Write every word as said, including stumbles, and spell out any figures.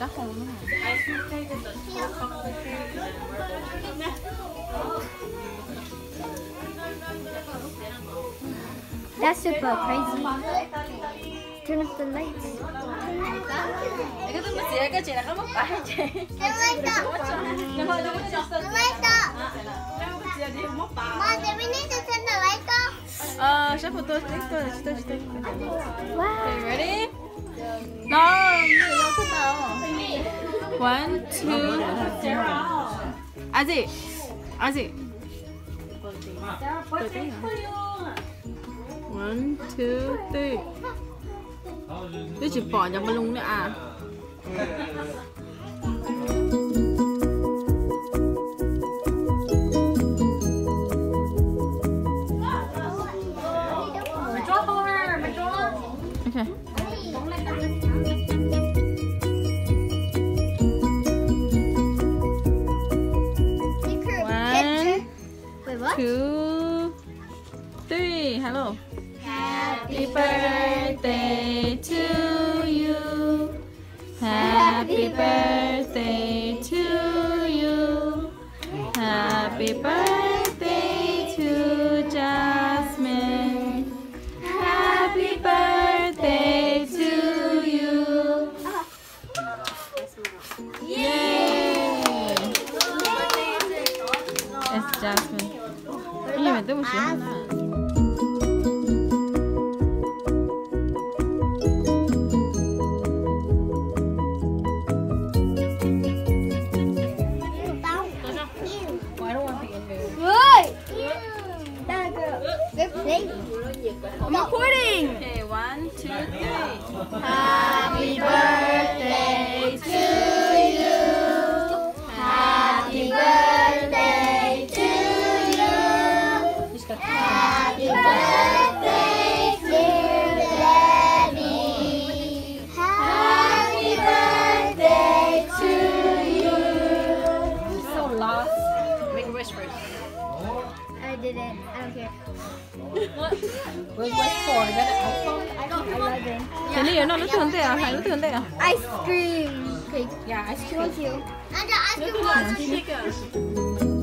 cá khô nữa. That's super crazy. Turn off the lights. Cái thứ mà chị cái chị là có mất phải chị. The light up. The light up. Mom, do we need to turn the light off? Uh, siapa tuh? Itu, itu, itu. Wow. Okay, ready? No, no, no. One, two. 아직, 아직. One, two, three. Tôi chỉ bỏ vào balloon nữa à? Okay. One, two, three. Hello. Happy birthday to you. Happy birthday to you. Happy birthday to Jasmine. Happy birthday to you. Yay! It's Jasmine. Ini betul musim. I'm recording. Okay, one, two, three. Happy birthday to you. Happy birthday to you. Happy birthday, dear Daddy. Happy birthday to you. I'm so lost. Make a wish first. I did it. I don't care. What? What's for? Is that an iPhone? I don't know. eleven. Cái này nó nó thường thế à? Hay nó thường thế à? Ice cream cake. Yeah, ice cream. Thank you. And the ice cream was